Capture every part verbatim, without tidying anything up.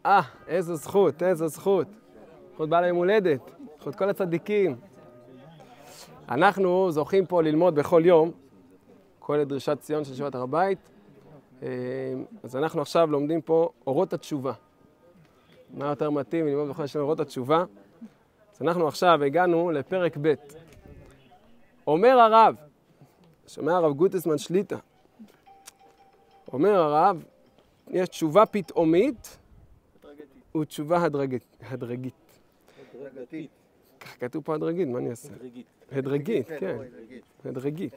אה, איזו זכות, איזו זכות. זכות בעל יום הולדת, זכות כל הצדיקים. אנחנו זוכים פה ללמוד בכל יום, כל דרישת ציון של ישיבת הר הבית. אז אנחנו עכשיו לומדים פה אורות התשובה. מה יותר מתאים ללמוד בכל יום אורות התשובה? אז אנחנו עכשיו הגענו לפרק ב'. אומר הרב, שומע הרב גוטסמן שליטה, אומר הרב, יש תשובה פתאומית ותשובה הדרגית. הדרגית. הדרגתית. כך כתוב פה הדרגית, מה אני אעשה? הדרגית. הדרגית, כן. הדרגית.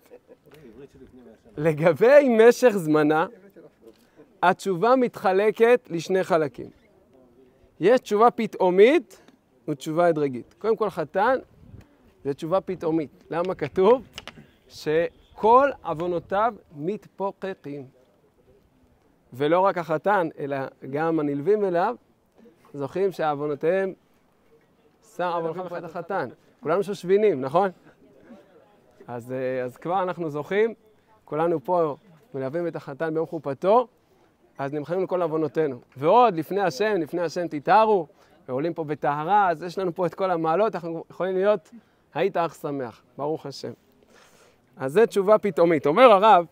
לגבי משך זמנה, התשובה מתחלקת לשני חלקים. יש תשובה פתאומית ותשובה הדרגית. קודם כל חתן, זה תשובה פתאומית. למה כתוב? שכל עוונותיו מתפוקקים. ולא רק החתן, אלא גם הנלווים אליו, זוכים שהעוונותיהם שר עוונך בחטא החתן. כולנו שושבינים, נכון? אז, אז כבר אנחנו זוכים, כולנו פה מלווים את החתן ביום חופתו, אז נמחלים לכל עוונותינו. ועוד לפני השם, לפני השם תתארו, ועולים פה בטהרה, אז יש לנו פה את כל המעלות, אנחנו יכולים להיות, היית אך שמח, ברוך השם. אז זה תשובה פתאומית. אומר הרב,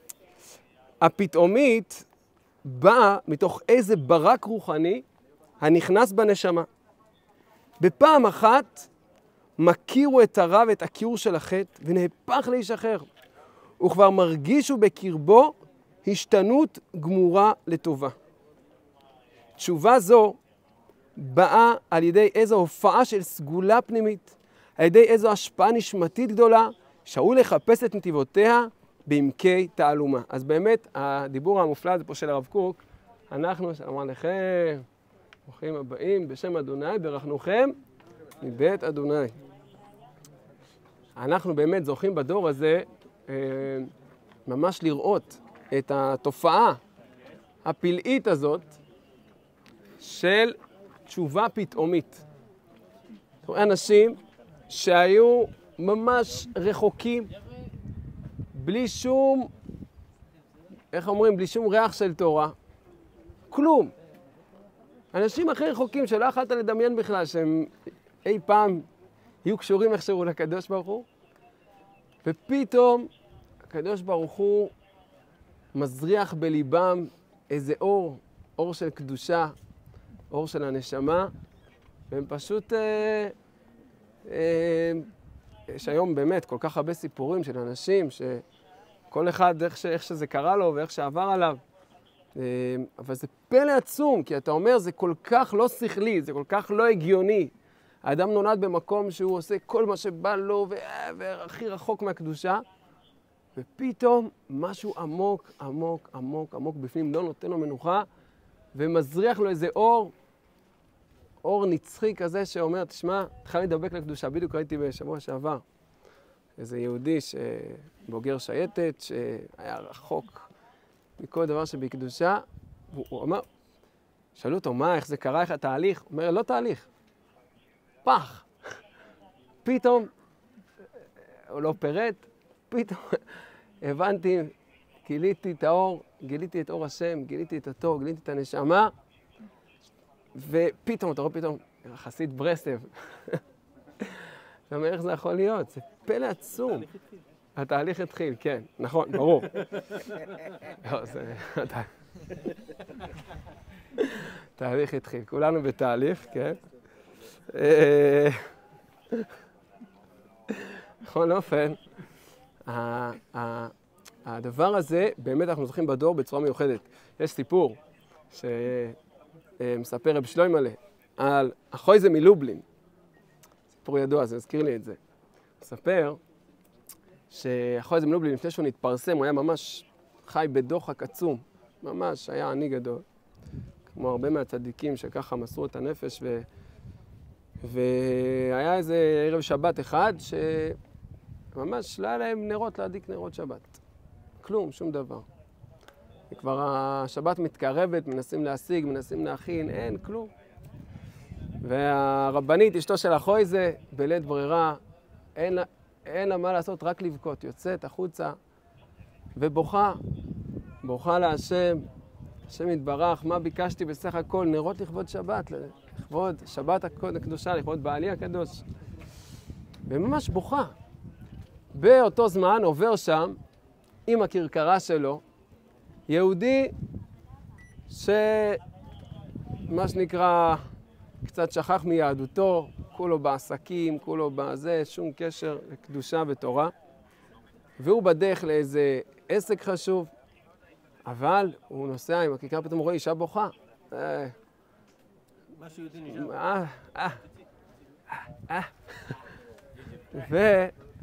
הפתאומית באה מתוך איזה ברק רוחני הנכנס בנשמה. בפעם אחת מכירו את הרע ואת הכיעור של החטא ונהפך לאיש אחר. הוא כבר מרגישו בקרבו השתנות גמורה לטובה. תשובה זו באה על ידי איזו הופעה של סגולה פנימית, על ידי איזו השפעה נשמתית גדולה, שהוא לחפש את נתיבותיה בעמקי תעלומה. אז באמת, הדיבור המופלא הזה פה של הרב קוק, אנחנו שאמר לכם, ברוכים הבאים בשם אדוני, ברכנוכם מבית אדוני. אנחנו באמת זוכים בדור הזה אה, ממש לראות את התופעה הפלאית הזאת של תשובה פתאומית. אנשים שהיו ממש רחוקים, בלי שום, איך אומרים, בלי שום ריח של תורה, כלום. אנשים הכי רחוקים שלא יכולת לדמיין בכלל שהם אי פעם יהיו קשורים איכשהו לקדוש ברוך הוא, ופתאום הקדוש ברוך הוא מזריח בליבם איזה אור, אור של קדושה, אור של הנשמה, והם פשוט, אה, אה, יש היום באמת כל כך הרבה סיפורים של אנשים שכל אחד איך, ש, איך שזה קרה לו ואיך שעבר עליו, אה, אבל זה פלא עצום, כי אתה אומר זה כל כך לא שכלי, זה כל כך לא הגיוני. האדם נולד במקום שהוא עושה כל מה שבא לו והכי רחוק מהקדושה, ופתאום משהו עמוק, עמוק, עמוק, עמוק בפנים לא נותן לו מנוחה, ומזריח לו איזה אור, אור נצחי כזה שאומר, תשמע, התחל לדבק לקדושה. בדיוק ראיתי בשבוע שעבר איזה יהודי שבוגר שייטת, שהיה רחוק מכל דבר שבקדושה, הוא, הוא אמר, שאלו אותו, מה, איך זה קרה, איך התהליך? הוא אומר, לא תהליך, פח. פתאום, הוא לא פירט, פתאום הבנתי, גיליתי את האור, גיליתי את אור השם, גיליתי את התור, גיליתי את הנשמה, ופתאום, אתה רואה פתאום, חסיד ברסלב. אתה אומר, איך זה יכול להיות? זה פלא עצום. התהליך התחיל, כן, נכון, ברור. לא, זה... התהליך התחיל, כולנו בתהליך, כן. בכל אופן, הדבר הזה, באמת אנחנו זוכים בדור בצורה מיוחדת. יש סיפור שמספר רב שלוימלה על החויזה מלובלין. סיפור ידוע, זה הזכיר לי את זה. מספר שהחויזה מלובלין, לפני שהוא נתפרסם, הוא היה ממש חי בדוחק עצום. ממש היה עני גדול. כמו הרבה מהצדיקים שככה מסרו את הנפש. ו... והיה איזה ערב שבת אחד שממש לא היה להם נרות להדליק נרות שבת. כלום, שום דבר. וכבר השבת מתקרבת, מנסים להשיג, מנסים להכין, אין, כלום. והרבנית, אשתו של החויזה, בלית ברירה, אין לה, אין לה מה לעשות, רק לבכות. יוצאת החוצה ובוכה, בוכה להשם, השם יתברך, מה ביקשתי בסך הכל? נרות לכבוד שבת, לכבוד שבת הקדושה, לכבוד בעלי הקדוש. וממש בוכה. באותו זמן עובר שם, עם הכרכרה שלו, יהודי שמה שנקרא קצת שכח מיהדותו, כולו בעסקים, כולו בזה, שום קשר לקדושה ותורה. והוא בדרך לאיזה עסק חשוב, אבל הוא נוסע עם הכיכר, פתאום הוא רואה אישה בוכה. משהו יהודי נשאר. אה, אה, אה. ו...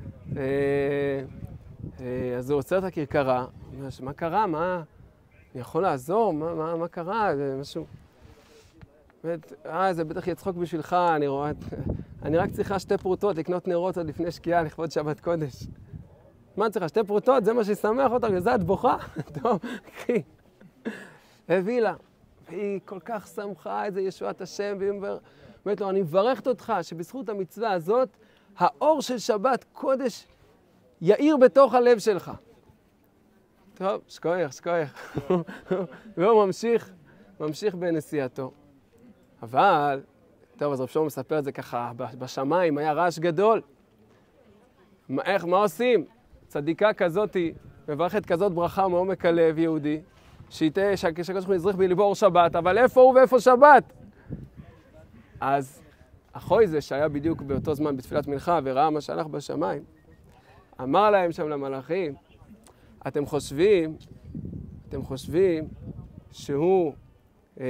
אז הוא עוצר את הכרכרה, הוא אומר, מה קרה? מה... אני יכול לעזור? מה, מה, מה קרה? זה משהו... אה, זה בטח יצחוק בשבילך, אני רואה... אני רק צריכה שתי פרוטות לקנות נרות עוד לפני שקיעה לכבוד שבת קודש. מה צריכה? שתי פרוטות? זה מה שישמח אותך, וזה את בוכה? טוב, קחי. הביא לה. והיא כל כך שמחה את זה ישועת השם, והיא אומרת לו, אני מברכת אותך שבזכות המצווה הזאת, האור של שבת קודש יאיר בתוך הלב שלך. טוב, שקוייך, שקוייך. והוא ממשיך, ממשיך בנסיעתו. אבל, טוב, אז רב שלמה מספר את זה ככה, בשמיים היה רעש גדול. מה, איך, מה עושים? צדיקה כזאת, מברכת כזאת ברכה מעומק הלב יהודי, שייתה, שהקדוש ברוך הוא יזריך בליבו אור שבת, אבל איפה הוא ואיפה שבת? אז אחוי זה שהיה בדיוק באותו זמן בתפילת מנחה וראה מה שהלך בשמיים, אמר להם שם למלאכים, אתם חושבים, אתם חושבים שהוא, אה,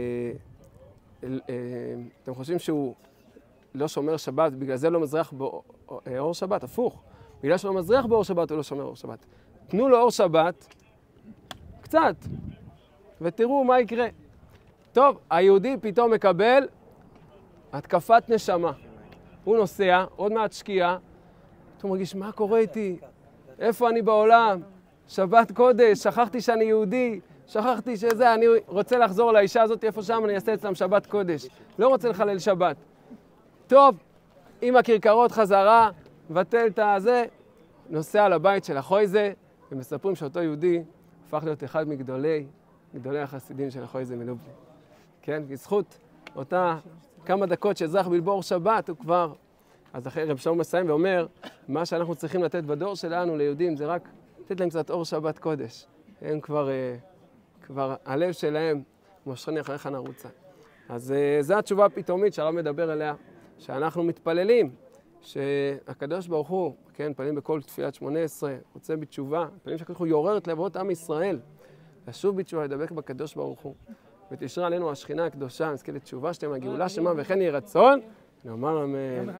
אה, אתם חושבים שהוא לא שומר שבת, בגלל זה לא מזרח בו אור שבת, הפוך. בגלל שלא מזרח באור שבת הוא לא שומר אור שבת. תנו לו אור שבת, קצת, ותראו מה יקרה. טוב, היהודי פתאום מקבל התקפת נשמה. הוא נוסע, עוד מעט שקיעה, הוא מרגיש, מה קורה איתי? איפה אני בעולם? שבת קודש, שכחתי שאני יהודי, שכחתי שזה, אני רוצה לחזור לאישה הזאת, איפה שם אני אעשה אצלם שבת קודש. לא רוצה לחלל שבת. טוב, עם הכרכרות חזרה, מבטל את הזה, נוסע לבית של החויזה, ומספרים שאותו יהודי הפך להיות אחד מגדולי, גדולי החסידים של החויזה מלובלין. כן, בזכות אותה כמה דקות שאזרח בלבור שבת, הוא כבר... אז אחרי רב שלמה מסיים ואומר, מה שאנחנו צריכים לתת בדור שלנו ליהודים, זה רק לתת להם קצת אור שבת קודש. הם כבר, כבר הלב שלהם, מושכני אחריך נרוצה. אז זו התשובה הפתאומית שהרב מדבר עליה, שאנחנו מתפללים, שהקדוש ברוך הוא, כן, מתפללים בכל תפילת שמונה עשרה, רוצה בתשובה, מתפללים שהקדוש ברוך הוא יעורר את לבבות עם ישראל, לשוב בתשובה, לדבק בקדוש ברוך הוא, ותשרה עלינו השכינה הקדושה, נזכה לתשובה שתהיה מהגאולה שמה וכן יהי רצון, נאמר אמן.